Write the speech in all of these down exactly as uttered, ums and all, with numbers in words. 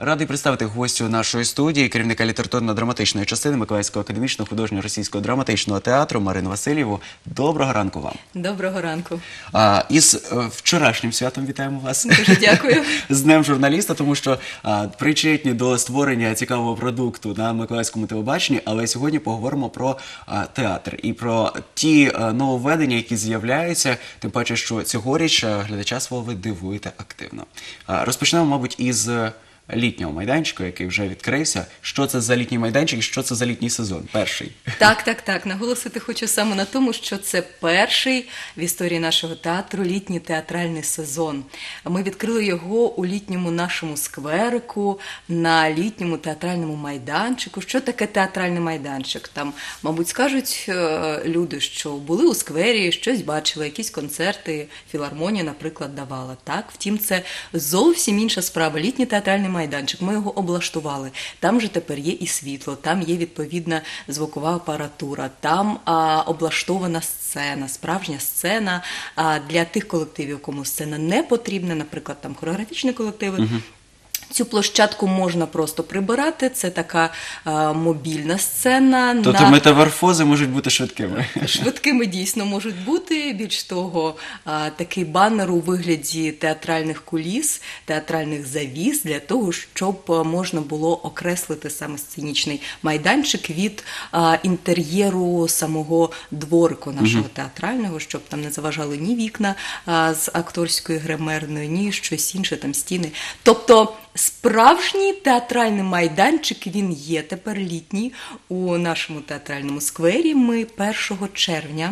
Радий представити гостю нашої студії, керівника літературно-драматичної частини Миколаївського академічного художнього російського драматичного театру Марину Васильєву. Доброго ранку вам. Доброго ранку. А, із е, вчорашнім святом вітаємо вас. Дуже дякую. З Днем журналіста, тому що а, причетні до створення цікавого продукту на Миколаївському телебаченні, але сьогодні поговоримо про а, театр і про ті а, нововведення, які з'являються, тим паче, що цьогоріч а, глядача свого ви дивуєте активно. А, розпочнемо, мабуть, із літнього майданчику, який вже відкрився. Що це за літній майданчик і що це за літній сезон? Перший. Так, так, так. Наголосити хочу саме на тому, що це перший в історії нашого театру літній театральний сезон. Ми відкрили його у літньому нашому скверику, на літньому театральному майданчику. Що таке театральний майданчик? Там, мабуть, скажуть люди, що були у сквері, щось бачили, якісь концерти, філармонія, наприклад, давала. Так, втім, це зовсім інша справа. Літній театральний майданчик. майданчик, ми його облаштували. Там же тепер є і світло, там є відповідна звукова апаратура, там а, облаштована сцена, справжня сцена а, для тих колективів, кому сцена не потрібна, наприклад, там хореографічні колективи. Угу. Цю площадку можна просто прибирати, це така а, мобільна сцена. Тобто на... метаморфози можуть бути швидкими. Швидкими дійсно можуть бути, більш того, а, такий банер у вигляді театральних куліс, театральних завіс, для того, щоб можна було окреслити саме сценічний майданчик від а, інтер'єру самого дворику нашого угу. театрального, щоб там не заважали ні вікна а, з акторської гримерної, ні щось інше, там стіни. Тобто справжній театральний майданчик, він є тепер літній у нашому театральному сквері. Ми першого червня,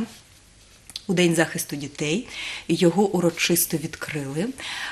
у День захисту дітей, його урочисто відкрили.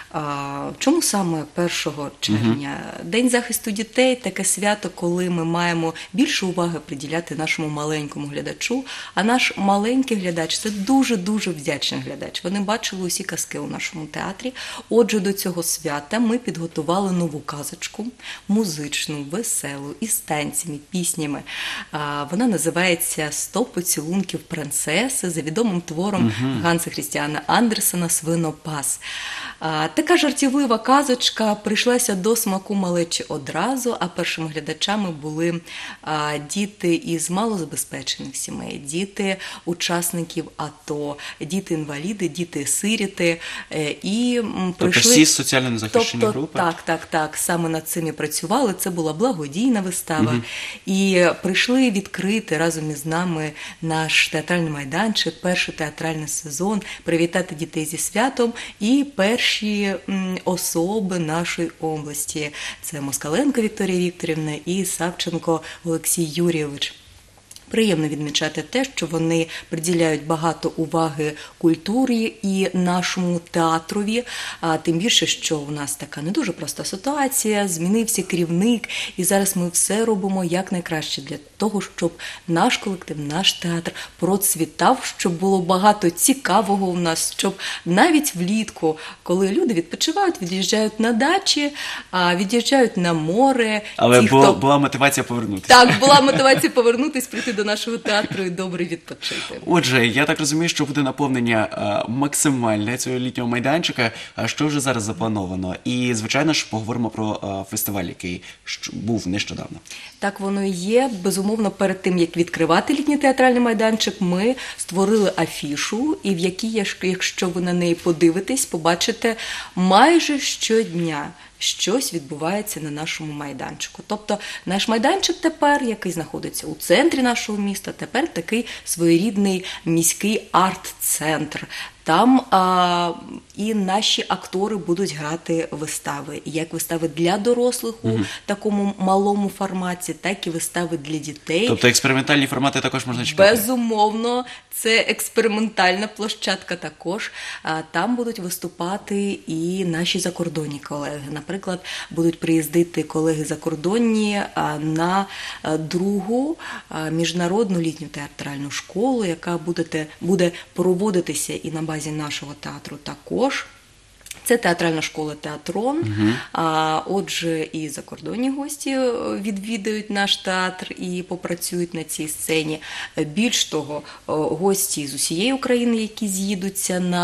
Чому саме першого червня? Угу. День захисту дітей – таке свято, коли ми маємо більше уваги приділяти нашому маленькому глядачу, а наш маленький глядач – це дуже-дуже вдячний глядач. Вони бачили усі казки у нашому театрі. Отже, до цього свята ми підготували нову казочку, музичну, веселу, із танцями, піснями. Вона називається «Сто поцілунків принцеси» за відомим твором Угу. Ганса Хрістіана Андерсена «Свинопас». А, така жартівлива казочка прийшлася до смаку малечі одразу, а першими глядачами були а, діти із малозабезпечених сімей, діти учасників АТО, діти-інваліди, діти-сиріти. Е, і тобто прийшли... всі соціально незахищені тобто, групи? Так, так, так. Саме над цим і працювали. Це була благодійна вистава. Угу. І прийшли відкрити разом із нами наш театральний майданчик, перший театральний сезон, привітати дітей зі святом і перші особи нашої області. Це Москаленко Вікторія Вікторівна і Савченко Олексій Юрійович. Приємно відмічати те, що вони приділяють багато уваги культурі і нашому театрові, а тим більше, що у нас така не дуже проста ситуація, змінився керівник, і зараз ми все робимо якнайкраще для того, щоб наш колектив, наш театр процвітав, щоб було багато цікавого у нас, щоб навіть влітку, коли люди відпочивають, від'їжджають на дачі, від'їжджають на море. Але ті, була, хто... була мотивація повернутися. Так, була мотивація повернутися, прийти до нашого театру і добре відпочити. Отже, я так розумію, що буде наповнення а, максимальне цього літнього майданчика. А що вже зараз заплановано? І, звичайно ж, поговоримо про а, фестиваль, який був нещодавно. Так воно і є. Безумовно, перед тим, як відкривати літній театральний майданчик, ми створили афішу, і в якій, якщо ви на неї подивитесь, побачите майже щодня щось відбувається на нашому майданчику. Тобто наш майданчик тепер, який знаходиться у центрі нашого міста, тепер такий своєрідний міський арт-центр. Там а, і наші актори будуть грати вистави. Як вистави для дорослих у угу. такому малому форматі, так і вистави для дітей. Тобто експериментальні формати також можна чекати? Безумовно, це експериментальна площадка також. А, там будуть виступати і наші закордонні колеги. Наприклад, будуть приїздити колеги закордонні а, на а, другу а, міжнародну літню театральну школу, яка буде, буде проводитися і на базі нашого театру також. Це театральна школа «Театрон». Угу. А, отже, і закордонні гості відвідають наш театр і попрацюють на цій сцені. Більш того, гості з усієї України, які з'їдуться на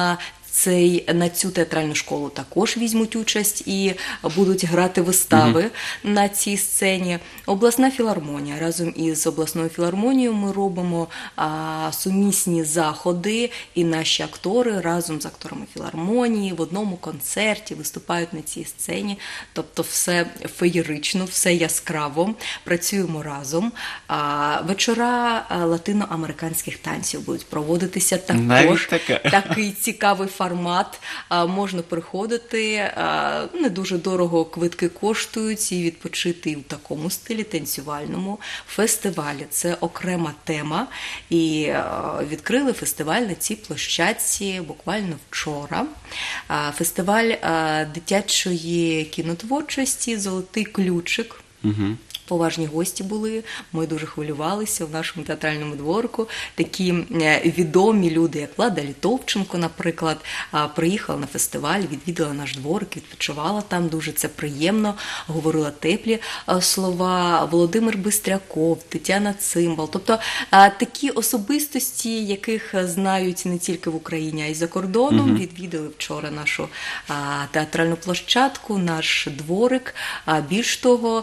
цей, на цю театральну школу також візьмуть участь і будуть грати вистави mm-hmm. на цій сцені. Обласна філармонія. Разом із обласною філармонією ми робимо а, сумісні заходи, і наші актори разом з акторами філармонії в одному концерті виступають на цій сцені. Тобто все феєрично, все яскраво. Працюємо разом. А, вечора латиноамериканських танців будуть проводитися також. Такий цікавий формат. А, можна приходити, а, не дуже дорого квитки коштують, і відпочити і в такому стилі танцювальному. Фестивалі – це окрема тема. І а, відкрили фестиваль на цій площадці буквально вчора. А, фестиваль а, дитячої кінотворчості «Золотий ключик». Угу. Поважні гості були, ми дуже хвилювалися в нашому театральному дворику. Такі відомі люди, як Влада Літовченко, наприклад, приїхала на фестиваль, відвідала наш дворик, відпочивала там, дуже це приємно, говорила теплі слова. Володимир Бистряков, Тетяна Цимбал. Тобто такі особистості, яких знають не тільки в Україні, а й за кордоном, угу. відвідали вчора нашу театральну площадку, наш дворик. Більш того,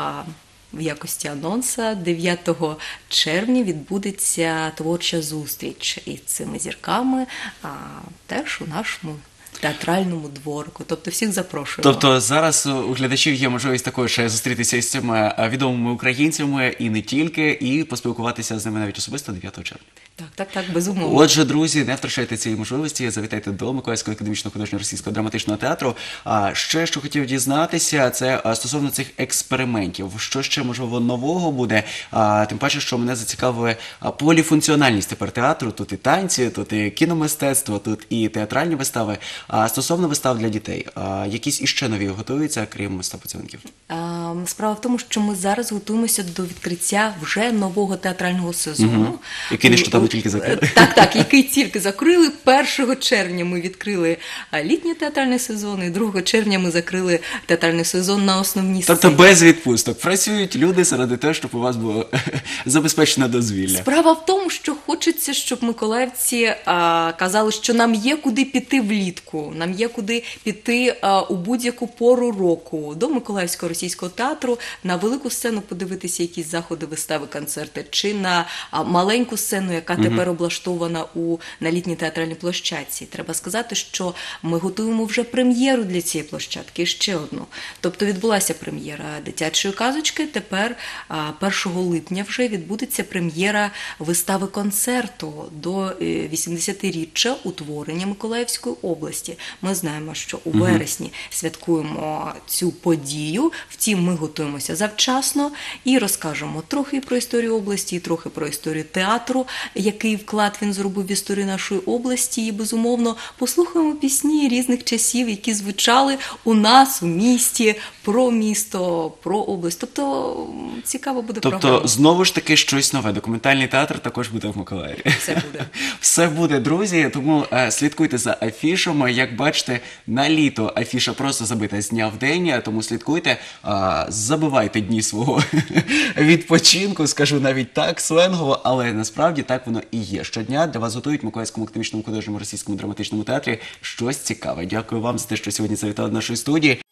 в якості анонса дев'ятого червня відбудеться творча зустріч із цими зірками, а теж у нашому театральному дворику. Тобто всіх запрошуємо. Тобто зараз у глядачів є можливість також зустрітися із цими відомими українцями і не тільки, і поспілкуватися з ними навіть особисто дев'ятого червня. Так, так, так, безумовно. Отже, друзі, не втрачайте цієї можливості, завітайте до Миколаївського академічного художнього російського драматичного театру. А ще, що хотів дізнатися, це стосовно цих експериментів. Що ще, можливо, нового буде? А, тим паче, що мене зацікавила поліфункціональність тепер театру. Тут і танці, тут і кіномистецтво, тут і театральні вистави. А стосовно вистав для дітей, а, якісь іще нові готуються, крім вистав поцілунків? А, справа в тому, що ми зараз готуємося до відкриття вже нового театрального сезону. Угу. Який нещодавно тільки закрили. Так, так, який тільки закрили. першого червня ми відкрили літній театральний сезон, і другого червня ми закрили театральний сезон на основній сцені. Тобто без відпусток. Працюють люди заради того, щоб у вас було забезпечено дозвілля. Справа в тому, що хочеться, щоб миколаївці а, казали, що нам є куди піти влітку, нам є куди піти а, у будь-яку пору року до Миколаївського російського театру, на велику сцену подивитися якісь заходи, вистави, концерти, чи на а, маленьку сцену, яка тепер облаштована у, на літній театральній площадці. Треба сказати, що ми готуємо вже прем'єру для цієї площадки, ще одну. Тобто відбулася прем'єра дитячої казочки, тепер а, першого липня вже відбудеться прем'єра вистави-концерту до вісімдесятиріччя утворення Миколаївської області. Ми знаємо, що у вересні святкуємо цю подію, втім ми готуємося завчасно і розкажемо трохи про історію області, і трохи про історію театру, який вклад він зробив в історію нашої області, і, безумовно, послухаємо пісні різних часів, які звучали у нас, у місті, про місто, про область. Тобто, цікаво буде тобто, програма. Тобто, знову ж таки, щось нове. Документальний театр також буде в Миколаєві. Все буде. Все буде, друзі, тому е, слідкуйте за афішами. Як бачите, на літо афіша просто забита з дня в день, тому слідкуйте, е, забивайте дні свого відпочинку, скажу навіть так, сленгово, але насправді так воно і є. Щодня для вас готують в Миколаївському академічному художньому російському драматичному театрі щось цікаве. Дякую вам за те, що сьогодні завітали до нашої студії.